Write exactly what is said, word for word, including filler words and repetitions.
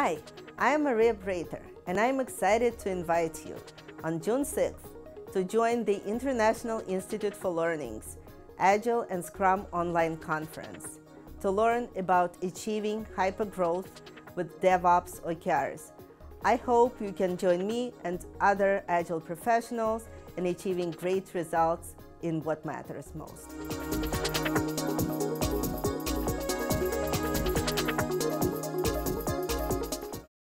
Hi, I am Maria Breiter, and I'm excited to invite you on June sixth to join the International Institute for Learning's Agile and Scrum online conference to learn about achieving hypergrowth with DevOps O K Rs. I hope you can join me and other Agile professionals in achieving great results in what matters most.